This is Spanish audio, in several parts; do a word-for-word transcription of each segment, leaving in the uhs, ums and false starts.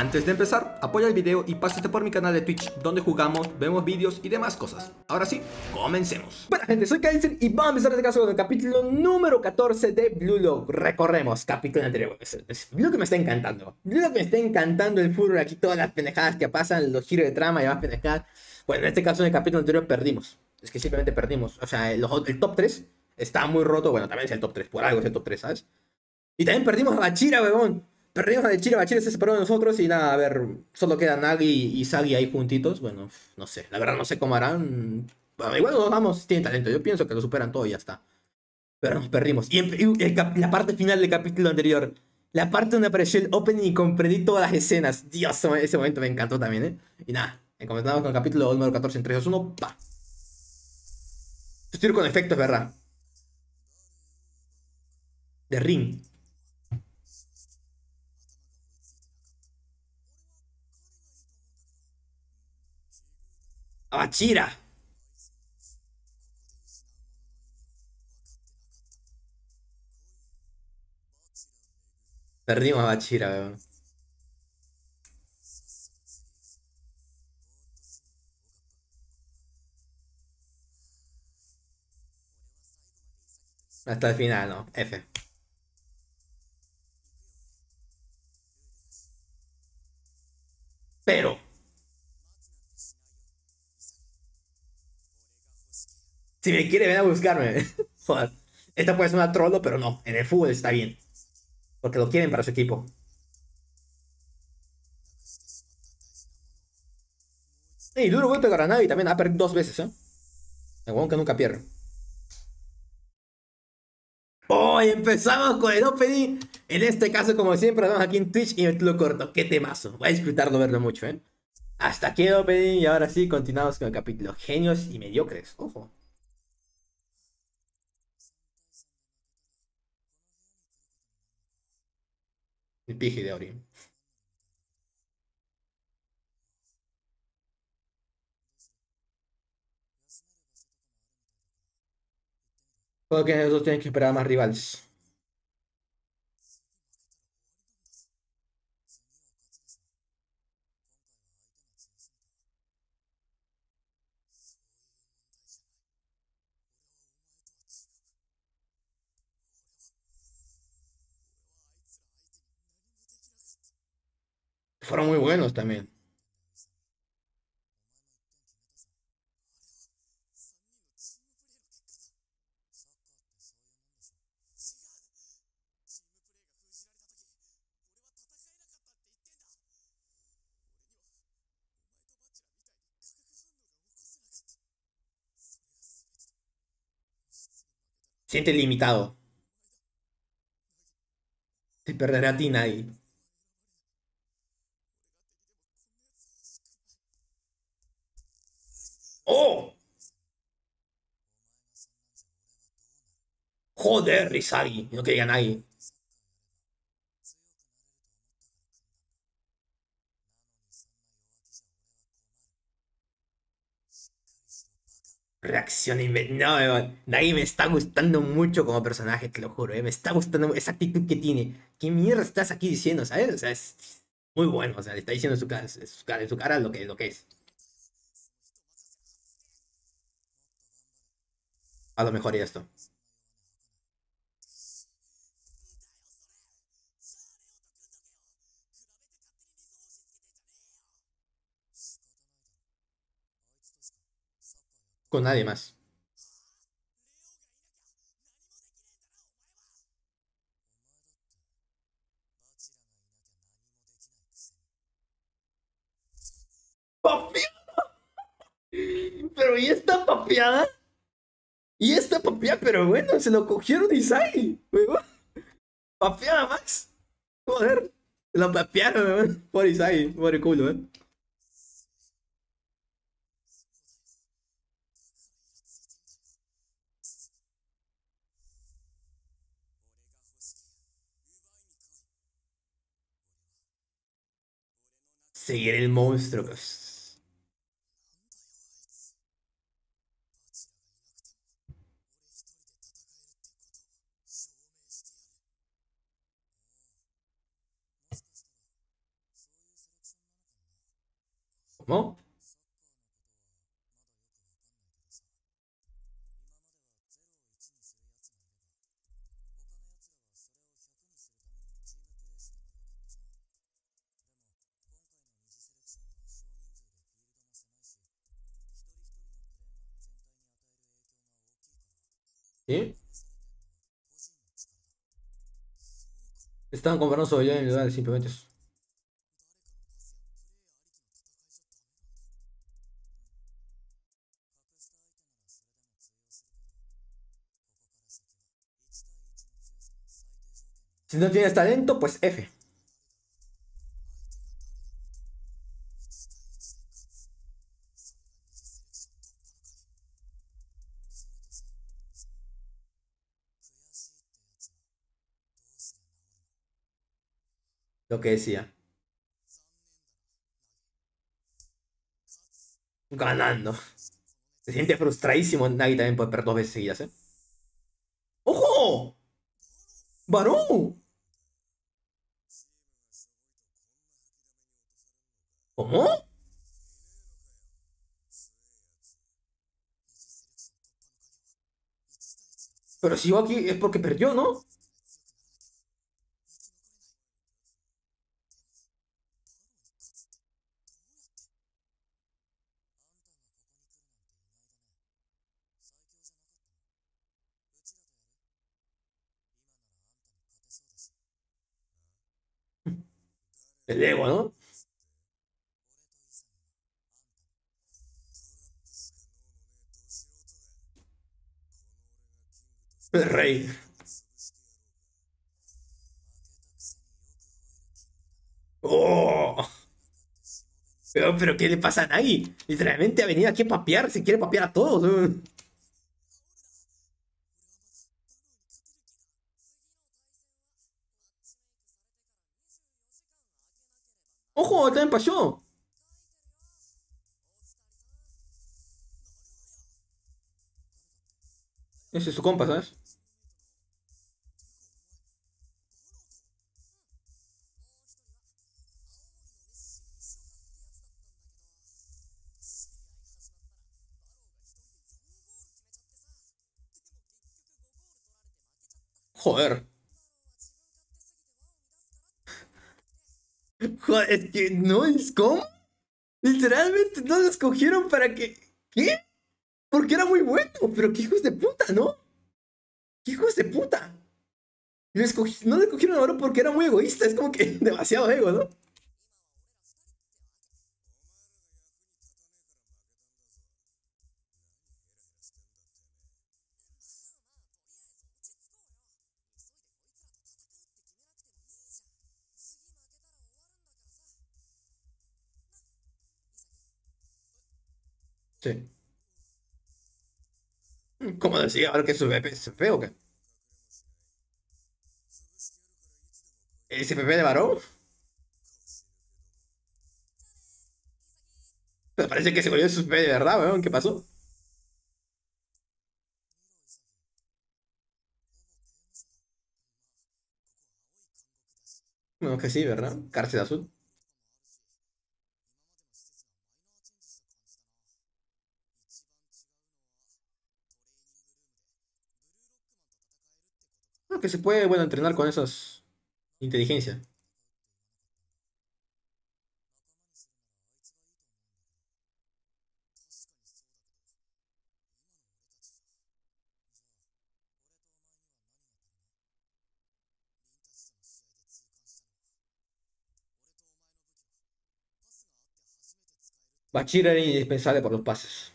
Antes de empezar, apoya el video y pásate por mi canal de Twitch, donde jugamos, vemos vídeos y demás cosas. Ahora sí, comencemos. Bueno gente, soy Kaiser y vamos a empezar este caso con el capítulo número catorce de Blue Lock. Recorremos capítulo anterior. Blue Lock me está encantando. Blue Lock me está encantando el furor aquí, todas las pendejadas que pasan, los giros de trama y demás pendejadas. Bueno, en este caso en el capítulo anterior perdimos. Es que simplemente perdimos. O sea, el, el top tres está muy roto. Bueno, también es el top tres, por algo es el top tres, ¿sabes? Y también perdimos a Bachira, huevón. Perdimos a Bachira, Bachira se separó de nosotros y nada, a ver, solo quedan Nagi y Sagi ahí juntitos. Bueno, no sé, la verdad no sé cómo harán. Bueno, igual los vamos, tienen talento, yo pienso que lo superan todo y ya está. Pero nos perdimos. Y, en, y el, la parte final del capítulo anterior, la parte donde apareció el opening y comprendí todas las escenas. Dios, ese momento me encantó también, ¿eh? Y nada, comenzamos con el capítulo número catorce en tres, dos, uno, pa. Estoy con efectos, ¿verdad? De Ring. A Bachira. Perdimos a Bachira, weón. Hasta el final, no. F. Pero si me quiere, ven a buscarme. Joder. Esta puede ser una trollo, pero no. En el fútbol está bien. Porque lo quieren para su equipo. Y duro golpe a Granada y también ha perdido dos veces, ¿eh? El huevón que nunca pierde. Hoy empezamos con el opening. En este caso, como siempre, estamos aquí en Twitch y me lo corto. Qué temazo. Voy a disfrutarlo verlo mucho, ¿eh? Hasta aquí el opening y ahora sí, continuamos con el capítulo. Genios y mediocres. Ojo. El piji de Ori. Creo que esos dos tienen que esperar a más rivales. Fueron muy buenos también. Siente limitado. Te perderá a ti nadie. ¡Oh! Joder, Rizagi. No quería nadie. Reacción inmediata. No, weón. Nadie me está gustando mucho como personaje, te lo juro. eh. Me está gustando esa actitud que tiene. ¿Qué mierda estás aquí diciendo, sabes? O sea, es muy bueno. O sea, le está diciendo en su cara, en su cara, en su cara lo que, lo que es. A lo mejor y esto. Con nadie más. ¡Papeada! Pero ¿y esta papeada? ¿Y esta papeada? Pero bueno, se lo cogieron Isai, weón. Papeada, Max. Joder. Se lo papearon, weón. Por Isai, por el culo, eh. Seguir el monstruo, pues. ¿Cómo? ¿Sí? Estaban comprando su habilidad en lugar de simplemente eso. Si no tienes talento, pues F. Lo que decía. Ganando. Se siente frustradísimo Nagi también por perder dos veces seguidas, ¿eh? ¡Ojo! ¡Varón! ¿Cómo? Pero si yo aquí es porque perdió, ¿no? El ego, ¿no? El rey. ¡Oh! Pero, pero ¿qué le pasa a Nagi? Literalmente ha venido aquí a papear, se quiere papear a todos, ¿no? ¡Ojo! También pasó. Ese es su compa, ¿sabes? Joder. Joder, es que no es como. Literalmente no lo escogieron para que. ¿Qué? Porque era muy bueno. Pero qué hijos de puta, ¿no? ¿Qué hijos de puta? Lo escogí- no le escogieron a Oro porque era muy egoísta. Es como que demasiado ego, ¿no? Sí. ¿Cómo decía? ¿Ahora que es su P P? ¿Se ve o qué? ¿Ese P P de varón? Pero parece que se volvió su P P de verdad, weón. ¿Qué pasó? Bueno, que sí, ¿verdad? Cárcel azul. Bueno, que se puede, bueno, entrenar con esas inteligencia. Bachir era indispensable por los pases.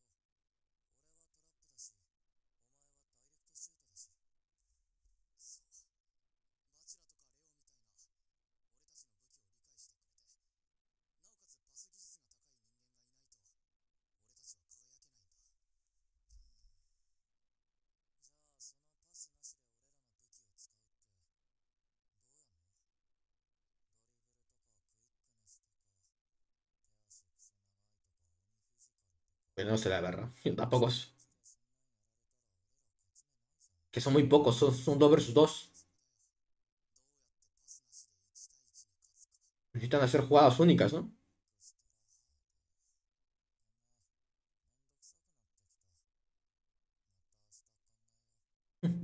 Pero no sé la verdad. Yo tampoco. es- Que son muy pocos, son, son dos versus dos. Necesitan hacer jugadas únicas, ¿no?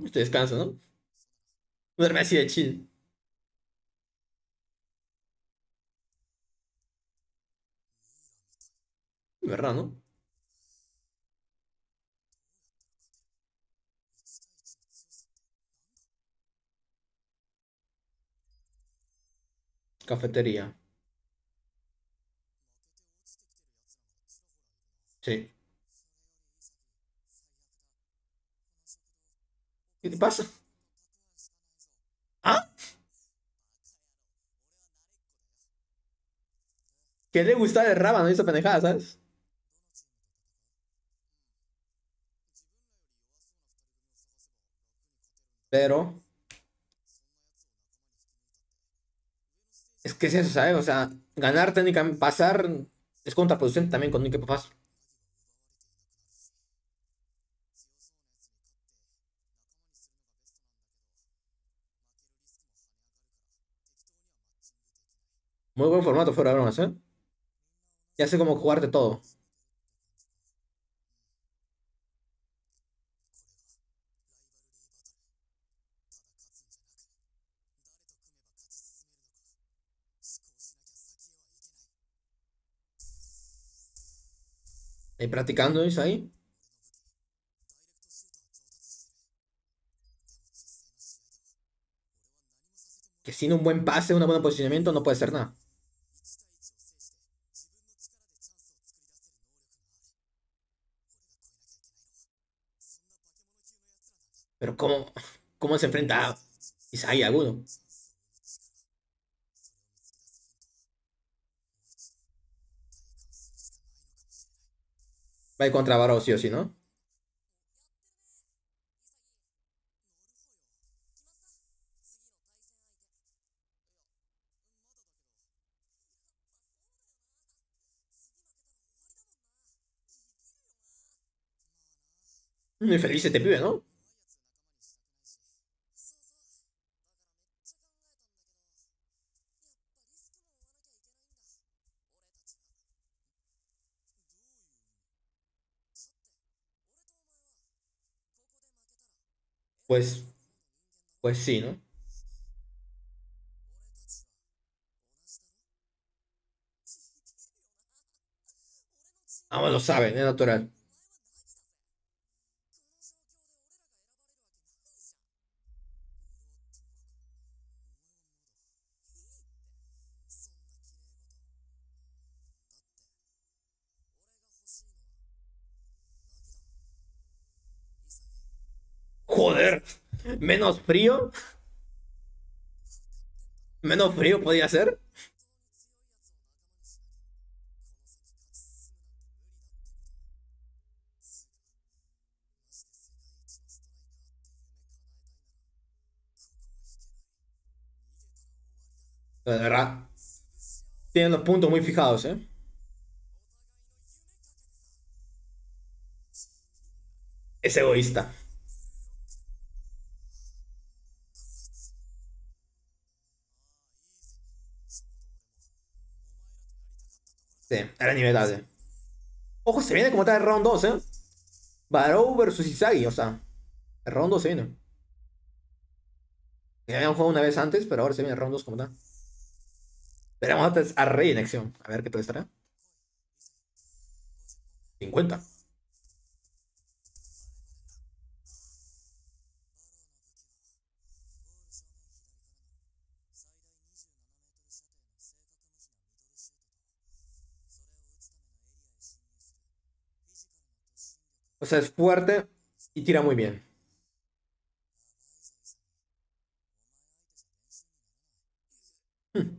Este descanso, ¿no? Duerme así de chill. ¿Verdad, no? Cafetería. Sí. ¿Qué te pasa? ¿Ah? ¿Qué le gusta de Raba? No hizo pendejada, ¿sabes? Pero es que es eso, ¿sabes? O sea, ganar técnicamente, pasar es contraproducente también con un equipo fácil. Muy buen formato fuera de bromas, ¿eh? Ya sé cómo jugarte todo. Ahí practicando, ¿es ahí? Que sin un buen pase, un buen posicionamiento, no puede ser nada. Pero ¿cómo, cómo se enfrenta a Isai Agudo? Va a ir contra Baró, sí o sí, ¿no? Muy feliz este pibe, ¿no? Pues, pues sí, ¿no? Ambos lo saben, es natural. Joder, menos frío, menos frío podía ser. De verdad, tienen los puntos muy fijados, ¿eh? Es egoísta. Sí, era nivel alto. Ojo, se viene como tal el round dos, ¿eh? Barou versus Isagi, o sea, el round dos se viene. Ya habían jugado una vez antes, pero ahora se viene el round dos como tal. Veremos antes a Rey en acción. A ver qué tal estará. cincuenta. O sea, es fuerte y tira muy bien. Hmm.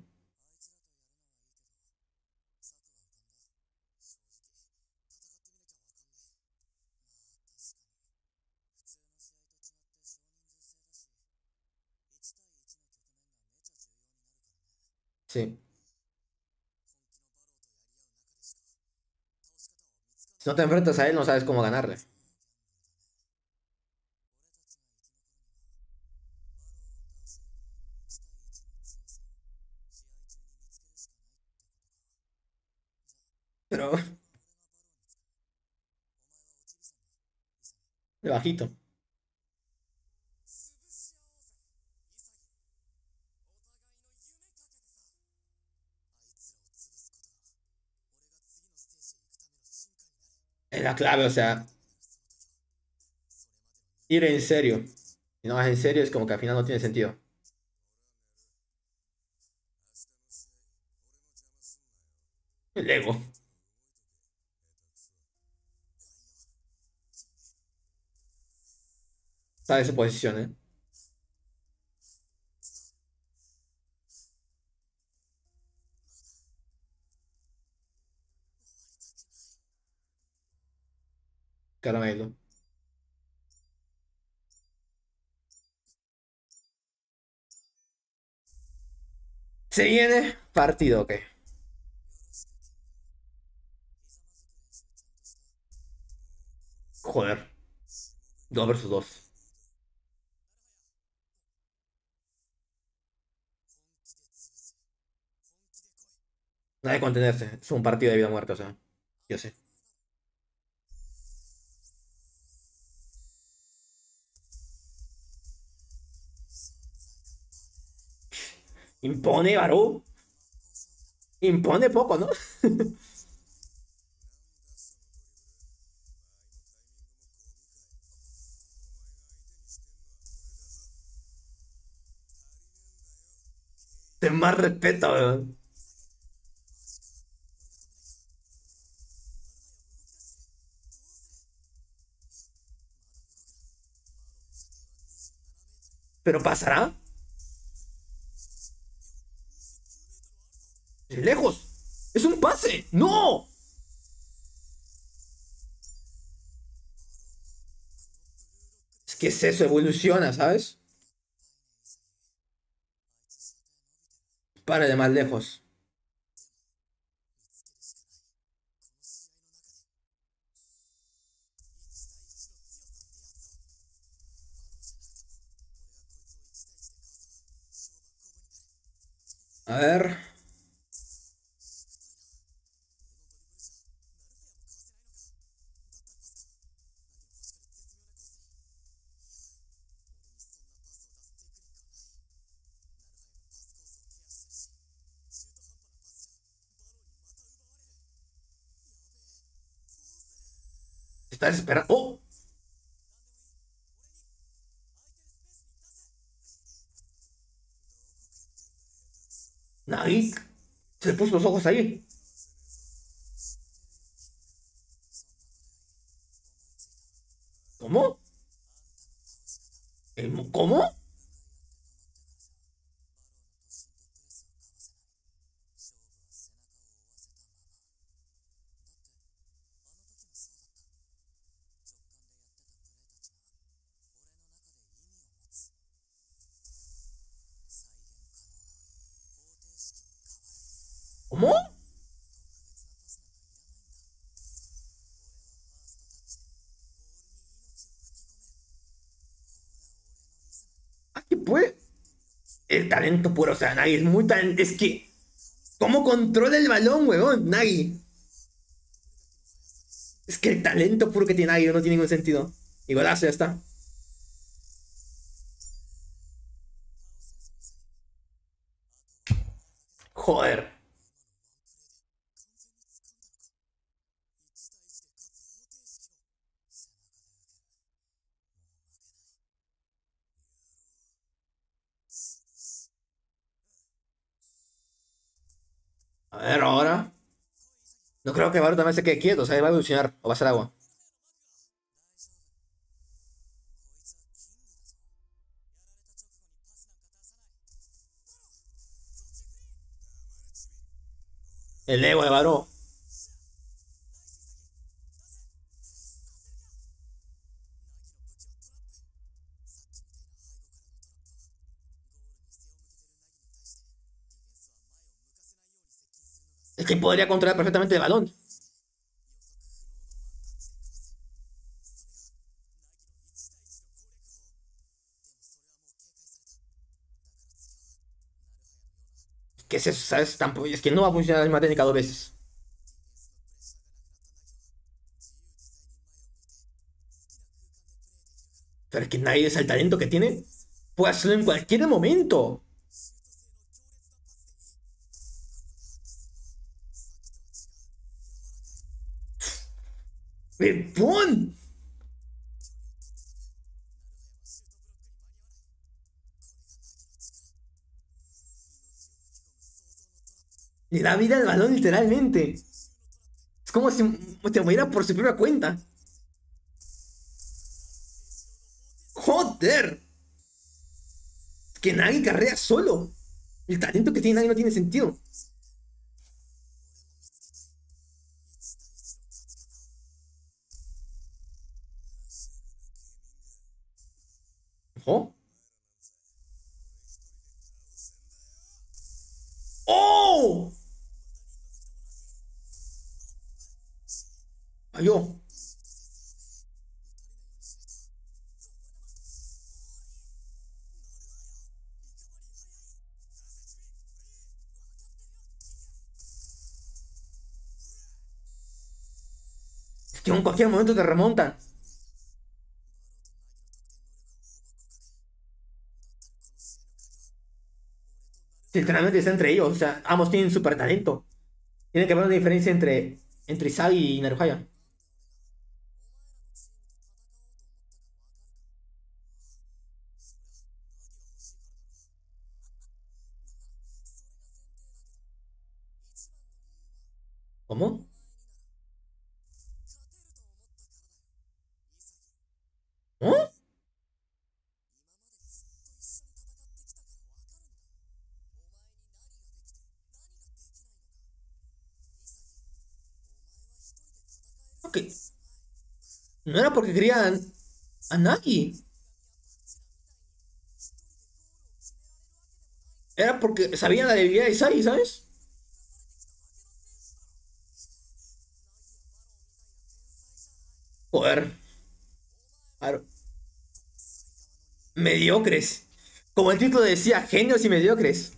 Sí. Si no te enfrentas a él, no sabes cómo ganarle. Pero de bajito. Es la clave, o sea, ir en serio. Si no vas en serio es como que al final no tiene sentido. El ego. Sabe su posición, ¿eh? Caramelo. Se viene partido, ok. Joder. Dos versus dos. Nada de contenerse. Es un partido de vida o muerte, o sea. Yo sé. Impone, varón. Impone poco, ¿no? Ten más respeto, weón. ¿Pero pasará? ¡Es lejos! ¡Es un pase! ¡No! Es que es eso, evoluciona, ¿sabes? Para de más lejos. A ver. Estás esperando. ¡Oh! Nagui. Se le puso los ojos ahí. ¿Cómo? ¿El- ¿Cómo? ¿Cómo? ¿Ah, qué puede? El talento puro, o sea, Nagui es muy tan. Es que. ¿Cómo controla el balón, weón? Nagui. Es que el talento puro que tiene Nagui no tiene ningún sentido. Y golazo, ya está. Joder. A ver, ahora. No creo que Baru también se quede quieto, o sea, va a evolucionar o va a ser agua. El ego de Baru. Es que podría controlar perfectamente el balón. ¿Qué es eso? ¿Sabes? Tampoco, es que no va a funcionar la misma técnica dos veces. Pero es que nadie es el talento que tiene. Puede hacerlo en cualquier momento. ¡Pepón! Le da vida al balón literalmente. Es como si te muriera por su propia cuenta. ¡Joder! Que Nagi carrea solo. El talento que tiene Nagi no tiene sentido. ¿Oh? ¡Oh! Falló. Es que en cualquier momento te remontan. Literalmente está entre ellos. O sea, ambos tienen super talento. Tiene que haber una diferencia entre, entre Isagi y Naruhaya. ¿Cómo? ¿Oh? Ok. No era porque querían a Nagi. Era porque sabían la debilidad de Isagi, ¿sabes? Joder. Claro. Mediocres. Como el título decía, genios y mediocres.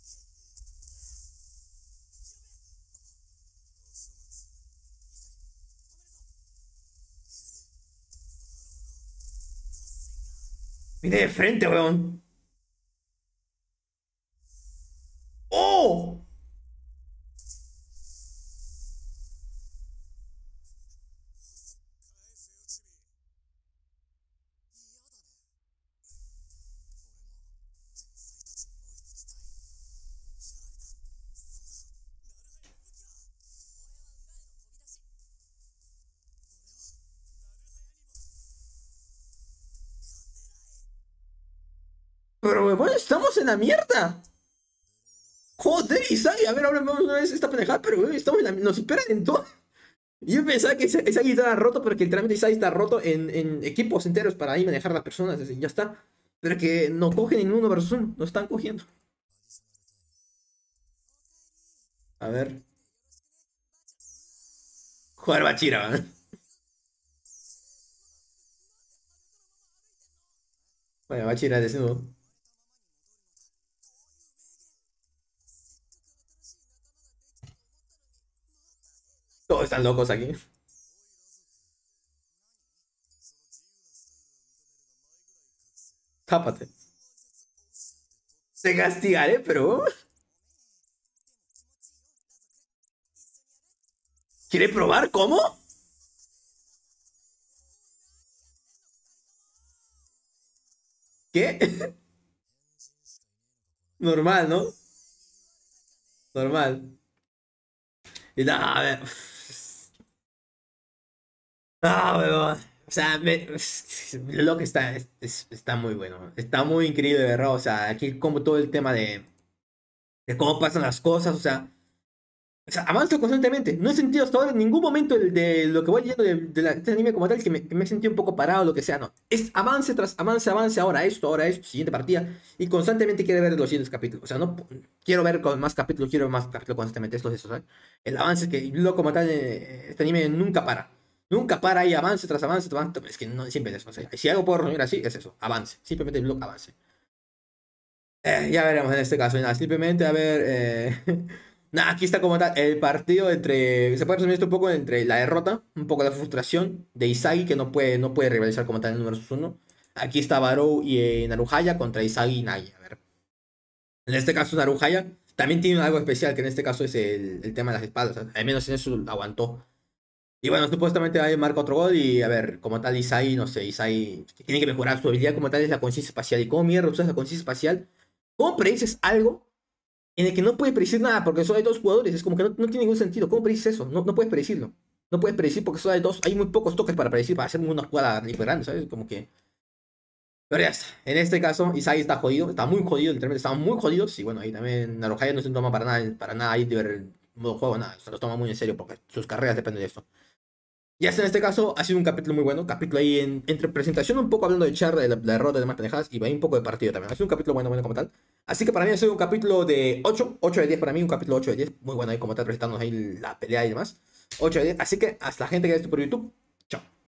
Vine de frente, weón. ¡Oh! Pero, weón, estamos en la mierda. Joder, Isagi. A ver, ahora vamos una vez esta pendejada, pero, weón, estamos en la... Nos superan en todo. Y yo pensaba que Isa- Isagi estaba roto, porque literalmente Isagi está roto en, en equipos enteros para ahí manejar a las personas. Así, ya está. Pero que no cogen en uno versus uno. No están cogiendo. A ver. Jugar Bachira, ¿verdad? Bueno, Bachira desnudo. Todos están locos aquí. Tápate. Te castigaré, pero... ¿Quiere probar cómo? ¿Qué? Normal, ¿no? Normal. Y nada, a ver. Ah, weón. O sea, me- lo que está, es- es- está muy bueno. Está muy increíble, de verdad. O sea, aquí como todo el tema de, de cómo pasan las cosas. O sea, o sea, avanzo constantemente. No he sentido hasta ahora en ningún momento de, de lo que voy leyendo de, de la, de este anime como tal que me, que me he sentido un poco parado o lo que sea. No. Es avance tras avance, avance. Ahora esto, ahora esto, siguiente partida. Y constantemente quiero ver los siguientes capítulos. O sea, no quiero ver con más capítulos, quiero ver más capítulos constantemente. Esto es eso, ¿sabes? El avance es que lo como tal, eh, este anime nunca para. Nunca para ahí, avance tras avance, tras avance. Es que no, siempre es eso. O sea, si algo puedo resumir así, es eso. Avance. Simplemente el blog avance. Eh, ya veremos en este caso. Nada, simplemente a ver. Eh... nada, aquí está como tal el partido entre. Se puede resumir esto un poco entre la derrota, un poco la frustración de Isagi, que no puede, no puede rivalizar como tal en el número uno. Aquí está Barou y eh, Naruhaya contra Isagi y Nagi. A ver. En este caso, Naruhaya también tiene algo especial, que en este caso es el, el tema de las espadas. Al menos en eso aguantó. Y bueno, supuestamente ahí marca otro gol y a ver, como tal Isai, no sé, Isai tiene que mejorar su habilidad como tal es la conciencia espacial. ¿Y cómo mierda usas la conciencia espacial? ¿Cómo predices algo en el que no puedes predecir nada porque solo hay dos jugadores? Es como que no, no tiene ningún sentido. ¿Cómo predices eso? No, no puedes predecirlo. No puedes predecir porque solo hay dos, hay muy pocos toques para predecir, para hacer una jugada hiper grande, ¿sabes? Como que... Pero ya está. En este caso, Isai está jodido, está muy jodido, literalmente estamos muy jodidos. Y bueno, ahí también Naruhaya no se toma para nada, para nada ahí de ver el modo juego, nada. Se lo toma muy en serio porque sus carreras dependen de esto. Ya está, en este caso ha sido un capítulo muy bueno, capítulo ahí en, entre presentación, un poco hablando de Char, de la, la derrota y demás pendejadas, y ahí un poco de partido también. Ha sido un capítulo bueno, bueno como tal. Así que para mí ha sido un capítulo de ocho, ocho de diez para mí, un capítulo ocho de diez, muy bueno ahí como tal, presentándonos ahí la pelea y demás. ocho de diez, así que hasta la gente que ha visto por YouTube, chao.